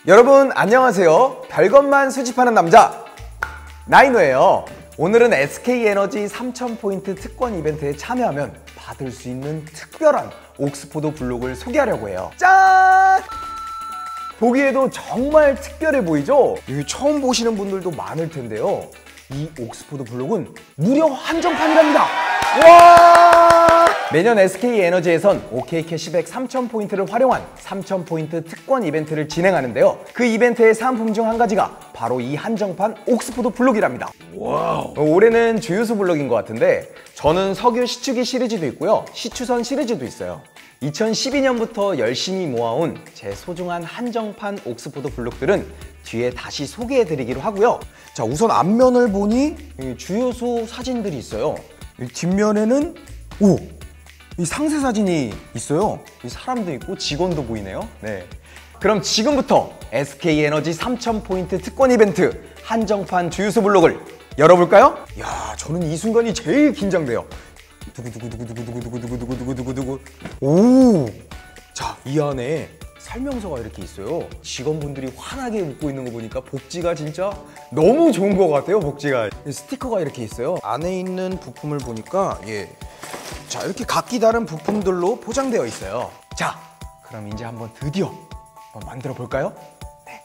여러분 안녕하세요. 별것만 수집하는 남자 나인호예요. 오늘은 SK에너지 3000포인트 특권 이벤트에 참여하면 받을 수 있는 특별한 옥스포드 블록을 소개하려고 해요. 짠! 보기에도 정말 특별해 보이죠? 이거 처음 보시는 분들도 많을 텐데요. 이 옥스포드 블록은 무려 한정판이랍니다. 와! 매년 SK에너지에선 OK 캐시백 3000포인트를 활용한 3000포인트 특권 이벤트를 진행하는데요. 그 이벤트의 상품 중 한 가지가 바로 이 한정판 옥스포드 블록이랍니다. 와우. 올해는 주유소 블록인 것 같은데 저는 석유 시추기 시리즈도 있고요. 시추선 시리즈도 있어요. 2012년부터 열심히 모아온 제 소중한 한정판 옥스포드 블록들은 뒤에 다시 소개해드리기로 하고요. 자, 우선 앞면을 보니 주유소 사진들이 있어요. 뒷면에는 이 상세 사진이 있어요. 이 사람도 있고 직원도 보이네요. 네. 그럼 지금부터 SK에너지 3000포인트 특권 이벤트 한정판 주유소 블록을 열어볼까요? 이야, 저는 이 순간이 제일 긴장돼요. 두구두구두구두구두구두구두구두구두구. 오! 자, 이 안에 설명서가 이렇게 있어요. 직원분들이 환하게 웃고 있는 거 보니까 복지가 진짜 너무 좋은 것 같아요. 복지가. 스티커가 이렇게 있어요. 안에 있는 부품을 보니까 자, 이렇게 각기 다른 부품들로 포장되어 있어요. 자, 그럼 이제 한번 드디어 만들어 볼까요? 네.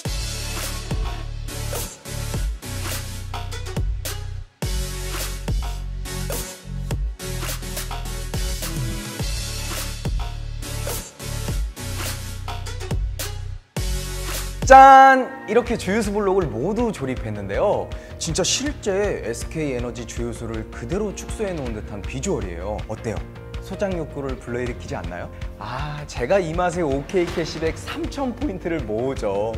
짠! 이렇게 주유소 블록을 모두 조립했는데요. 진짜 실제 SK에너지 주유소를 그대로 축소해 놓은 듯한 비주얼이에요. 어때요? 소장 욕구를 불러일으키지 않나요? 아, 제가 이 맛에 OK 캐시백 3000포인트를 모으죠.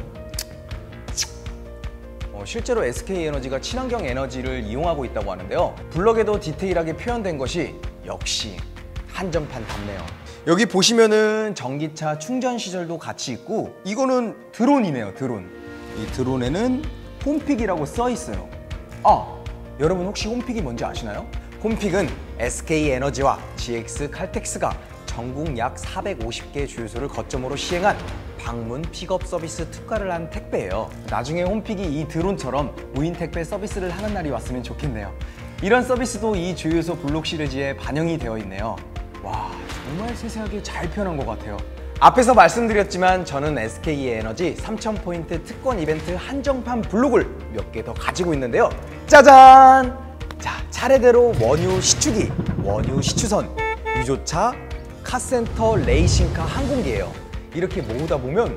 실제로 SK에너지가 친환경 에너지를 이용하고 있다고 하는데요. 블럭에도 디테일하게 표현된 것이 역시 한정판답네요. 여기 보시면은 전기차 충전 시설도 같이 있고, 이거는 드론이네요. 드론. 이 드론에는 홈픽이라고 써 있어요. 아, 여러분 혹시 홈픽이 뭔지 아시나요? 홈픽은 SK에너지와 GX 칼텍스가 전국 약 450개 주유소를 거점으로 시행한 방문 픽업 서비스 특가를 한 택배예요. 나중에 홈픽이 이 드론처럼 무인 택배 서비스를 하는 날이 왔으면 좋겠네요. 이런 서비스도 이 주유소 블록 시리즈에 반영이 되어 있네요. 와, 정말 세세하게 잘 표현한 것 같아요. 앞에서 말씀드렸지만 저는 SK에너지 3000포인트 특권 이벤트 한정판 블록을 몇 개 더 가지고 있는데요. 짜잔! 자, 차례대로 원유 시추기, 원유 시추선, 유조차, 카센터, 레이싱카, 항공기예요. 이렇게 모으다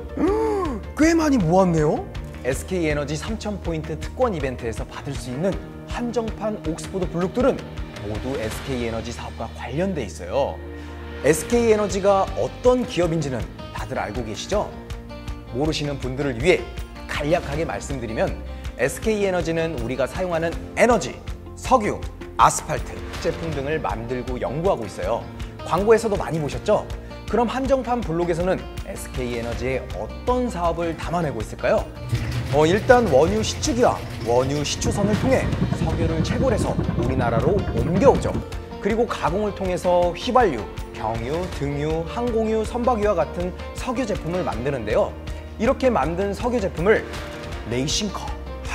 보면 꽤 많이 모았네요. SK에너지 3000포인트 특권 이벤트에서 받을 수 있는 한정판 옥스포드 블록들은 모두 SK에너지 사업과 관련돼 있어요. SK에너지가 어떤 기업인지는 다들 알고 계시죠? 모르시는 분들을 위해 간략하게 말씀드리면 SK에너지는 우리가 사용하는 에너지, 석유, 아스팔트, 제품 등을 만들고 연구하고 있어요. 광고에서도 많이 보셨죠? 그럼 한정판 블록에서는 SK에너지의 어떤 사업을 담아내고 있을까요? 일단 원유 시추기와 원유 시추선을 통해 석유를 채굴해서 우리나라로 옮겨오죠. 그리고 가공을 통해서 휘발유, 경유, 등유, 항공유, 선박유와 같은 석유 제품을 만드는데요. 이렇게 만든 석유 제품을 레이싱카,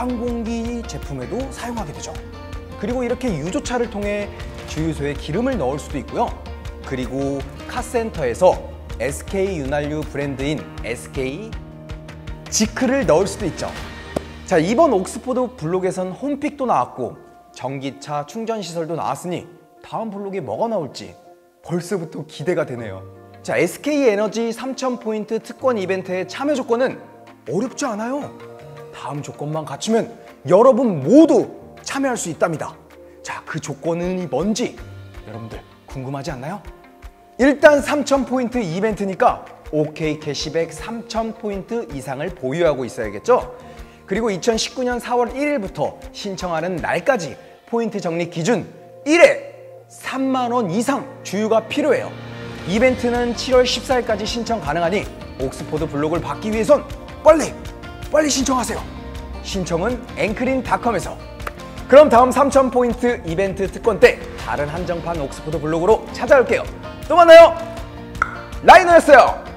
항공기 제품에도 사용하게 되죠. 그리고 이렇게 유조차를 통해 주유소에 기름을 넣을 수도 있고요. 그리고 카센터에서 SK 윤활유 브랜드인 SK 지크를 넣을 수도 있죠. 자, 이번 옥스포드 블록에선 홈픽도 나왔고 전기차 충전 시설도 나왔으니 다음 블록에 뭐가 나올지 벌써부터 기대가 되네요. 자, SK에너지 3000포인트 특권 이벤트의 참여 조건은 어렵지 않아요. 다음 조건만 갖추면 여러분 모두 참여할 수 있답니다. 자, 그 조건은 뭔지 여러분들 궁금하지 않나요? 일단 3000포인트 이벤트니까 OK 캐시백 3000포인트 이상을 보유하고 있어야겠죠? 그리고 2019년 4월 1일부터 신청하는 날까지 포인트 적립 기준 1회 3만 원 이상 주유가 필요해요. 이벤트는 7월 14일까지 신청 가능하니 옥스포드 블록을 받기 위해선 빨리 신청하세요. 신청은 앵크린닷컴에서. 그럼 다음 3000포인트 이벤트 특권 때 다른 한정판 옥스포드 블록으로 찾아올게요. 또 만나요. 라이너였어요.